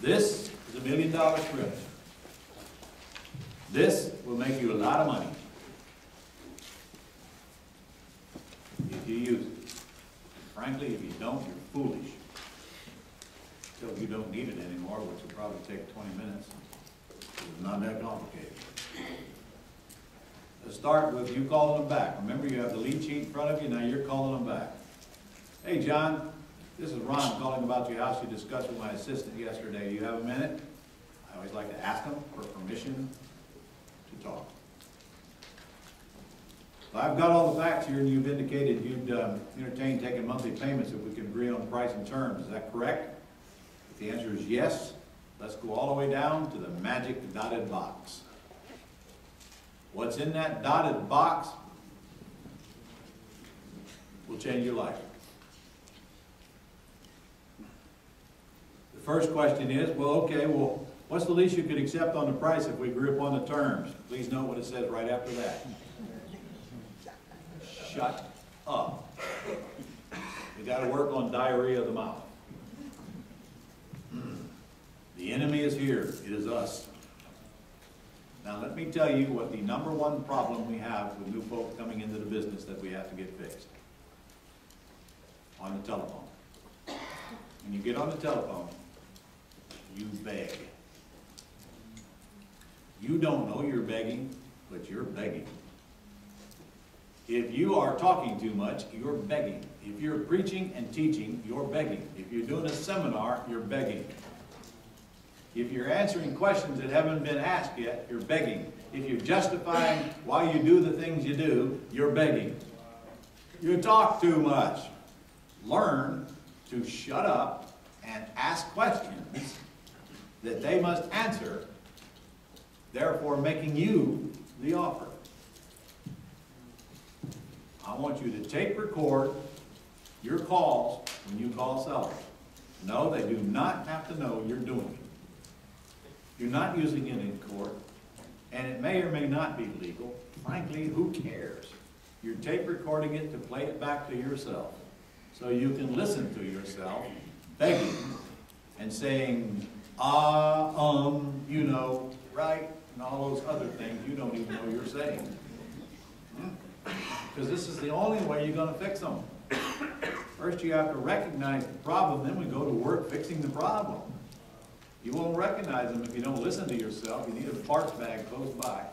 This is $1 million script. This will make you a lot of money if you use it. Frankly, if you don't, you're foolish. Until you don't need it anymore, which will probably take 20 minutes. It's not that complicated. Let's start with you calling them back. Remember, you have the lead sheet in front of you. Now you're calling them back. Hey, John, this is Ron calling about your house you discussed with my assistant yesterday. Do you have a minute? I always like to ask them for permission to talk. Well, I've got all the facts here, and you've indicated you'd entertain taking monthly payments if we can agree on price and terms. Is that correct? If the answer is yes, let's go all the way down to the magic dotted box. What's in that dotted box will change your life. The first question is, well, what's the least you could accept on the price if we agree upon the terms? Please note what it says right after that. Shut up. We got to work on diarrhea of the mouth. The enemy is here. It is us. Now let me tell you what the #1 problem we have with new folks coming into the business that we have to get fixed. On the telephone. When you get on the telephone, you beg. You don't know you're begging, but you're begging. If you are talking too much, you're begging. If you're preaching and teaching, you're begging. If you're doing a seminar, you're begging. If you're answering questions that haven't been asked yet, you're begging. If you're justifying why you do the things you do, you're begging. You talk too much. Learn to shut up and ask questions that they must answer, therefore making you the offer. I want you to tape record your calls when you call sellers. No, they do not have to know you're doing it. You're not using it in court, and it may or may not be legal. Frankly, who cares? You're tape recording it to play it back to yourself, so you can listen to yourself begging and saying, you know, right, and all those other things you don't even know you're saying. Because this is the only way you're going to fix them. First you have to recognize the problem, then we go to work fixing the problem. You won't recognize them if you don't listen to yourself. You need a parts bag close by.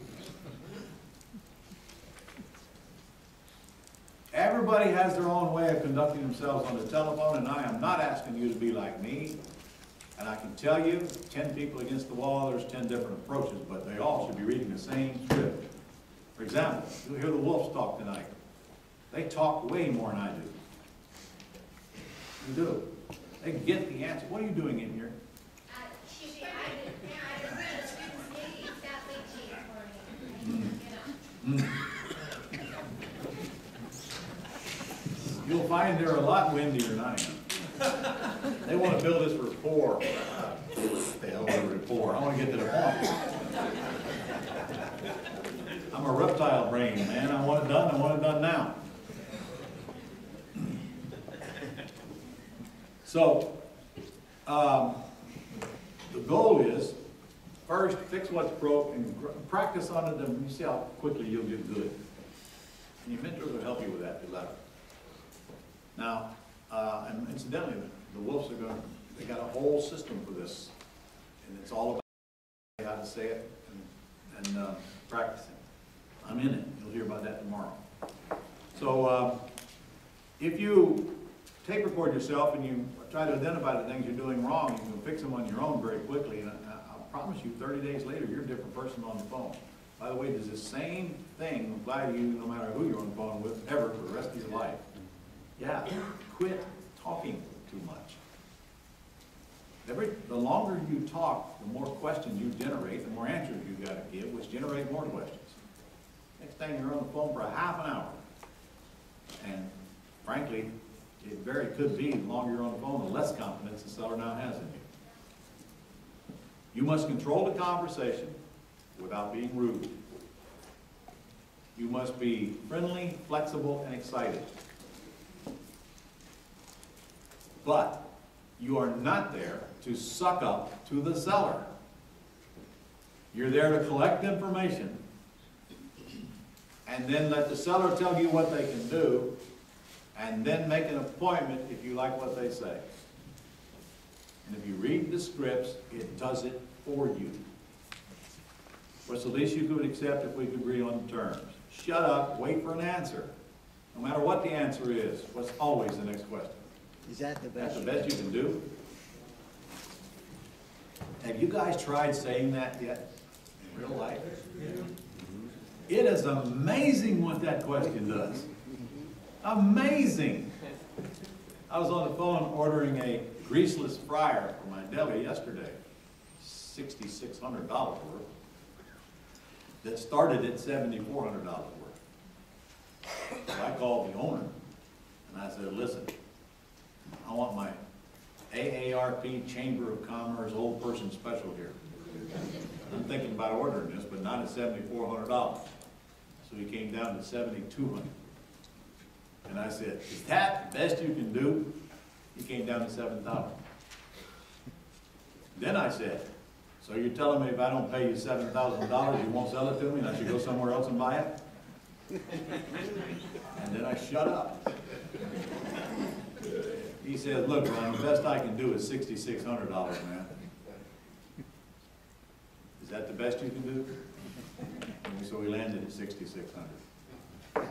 Everybody has their own way of conducting themselves on the telephone, and I am not asking you to be like me. And I can tell you, 10 people against the wall, there's 10 different approaches, but they all should be reading the same script. For example, you'll hear the Wolves talk tonight. They talk way more than I do. You do. They get the answer. What are you doing in here? You'll find they're a lot windier than I am. They want to build this rapport. What the hell is rapport? I want to get to the point. I'm a reptile brain, man. I want it done. I want it done now. So, the goal is, first, fix what's broke and practice on it, and you see how quickly you'll get good. And your mentors will help you with that, the letter. Now, and incidentally, the Wolves are going to, they got a whole system for this. And it's all about how to say it and practicing. I'm in it. You'll hear about that tomorrow. So, if you tape record yourself and you try to identify the things you're doing wrong, you can fix them on your own very quickly. And I promise you, 30 days later, you're a different person on the phone. By the way, does the same thing apply to you no matter who you're on the phone with ever for the rest of your life? Yeah, quit talking too much. The longer you talk, the more questions you generate, the more answers you got to give, which generate more questions. Next thing you're on the phone for a half an hour. And frankly, it very could be the longer you're on the phone, the less confidence the seller now has in you. You must control the conversation without being rude. You must be friendly, flexible, and excited. But You are not there to suck up to the seller. You're there to collect information and then let the seller tell you what they can do, and then make an appointment if you like what they say. And if you read the scripts, it does it for you. What's the least you could accept if we could agree on the terms? Shut up, wait for an answer. No matter what the answer is, what's always the next question? Is that the best? That's the best you can do? Have you guys tried saying that yet in real life? It is amazing what that question does. Amazing. I was on the phone ordering a greaseless fryer for my deli yesterday, $6,600 worth, that started at $7,400 worth. So I called the owner and I said, listen, I want my AARP Chamber of Commerce Old Person Special here. I'm thinking about ordering this, but not at $7,400. So he came down to $7,200. And I said, is that the best you can do? He came down to $7,000. Then I said, so you're telling me if I don't pay you $7,000, you won't sell it to me and I should go somewhere else and buy it? And then I shut up. He said, look, Ron, the best I can do is $6,600, man. Is that the best you can do? And so we landed at $6,600.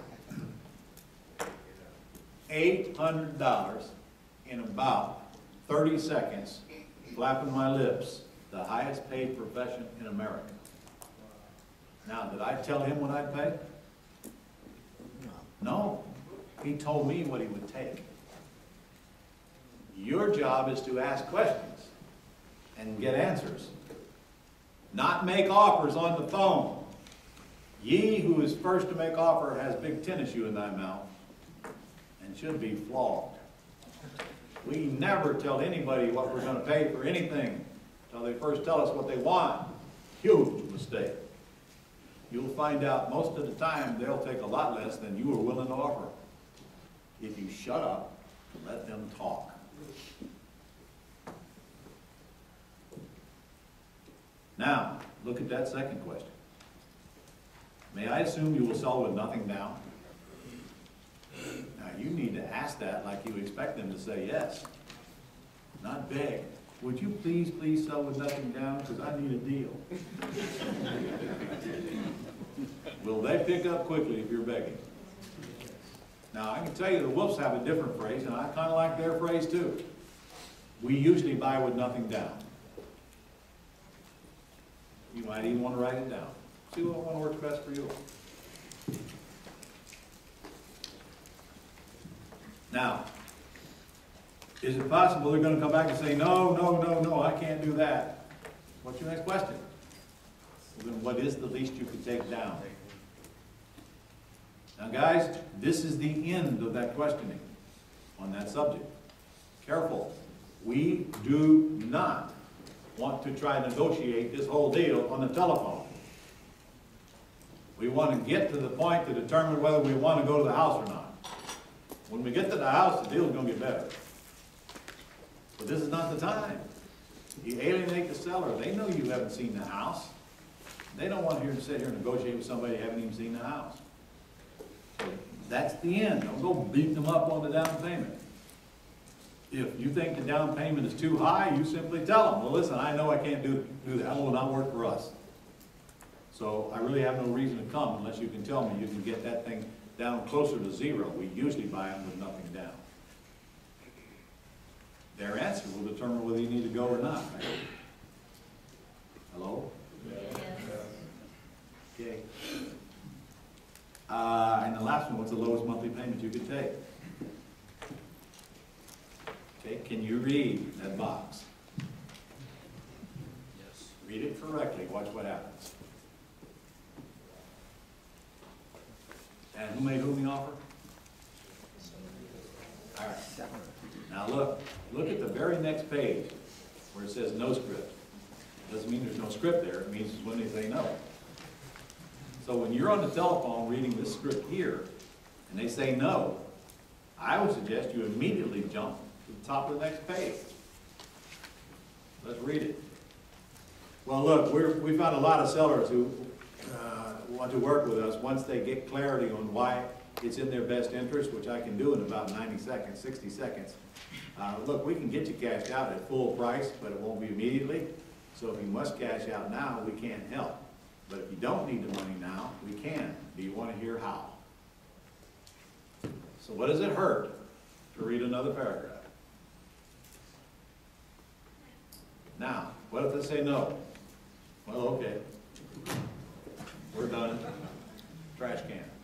$800 in about 30 seconds, flapping my lips, the highest paid profession in America. Now, did I tell him what I'd pay? No. He told me what he would take. Your job is to ask questions and get answers, not make offers on the phone. Ye who is first to make offer has big tennis shoe in thy mouth and should be flogged. We never tell anybody what we're going to pay for anything until they first tell us what they want. Huge mistake. You'll find out most of the time they'll take a lot less than you are willing to offer if you shut up and let them talk. Now, look at that second question. May I assume you will sell with nothing down? Now, you need to ask that like you expect them to say yes, not beg. Would you please sell with nothing down, because I need a deal. Will they pick up quickly if you're begging? Now, I can tell you the Wolves have a different phrase, and I kind of like their phrase too. We usually buy with nothing down. You might even want to write it down. See what one works best for you. Now, is it possible they're going to come back and say, no, I can't do that? What's your next question? Well, then what is the least you can take down? Now, guys, this is the end of that questioning on that subject. Careful. We do not want to try to negotiate this whole deal on the telephone. We want to get to the point to determine whether we want to go to the house or not. When we get to the house, the deal's going to get better. But this is not the time. You alienate the seller. They know you haven't seen the house. They don't want to sit here and negotiate with somebody who haven't even seen the house. So that's the end. Don't go beating them up on the down payment. If you think the down payment is too high, you simply tell them, well, listen, I know I can't do that. That will not work for us. So I really have no reason to come unless you can tell me you can get that thing down closer to zero. We usually buy them with nothing down. Their answer will determine whether you need to go or not. Right? Hello? Yes. Okay. And the last one, what's the lowest monthly payment you could take? Okay, can you read that box? Yes. Read it correctly. Watch what happens. And who made whom the offer? All right. Now look at the very next page where it says no script. Doesn't mean there's no script there. It means when they say no. So when you're on the telephone reading this script here and they say no, I would suggest you immediately jump to the top of the next page Let's read it. Well, look, we found a lot of sellers who want to work with us once they get clarity on why it's in their best interest, which I can do in about 90 seconds, 60 seconds. Look, we can get you cashed out at full price, but it won't be immediately. So if you must cash out now, we can't help. But if you don't need the money now, we can. Do you want to hear how? So what does it hurt to read another paragraph? Now, what if they say no? Well, okay. We're done. Trash can.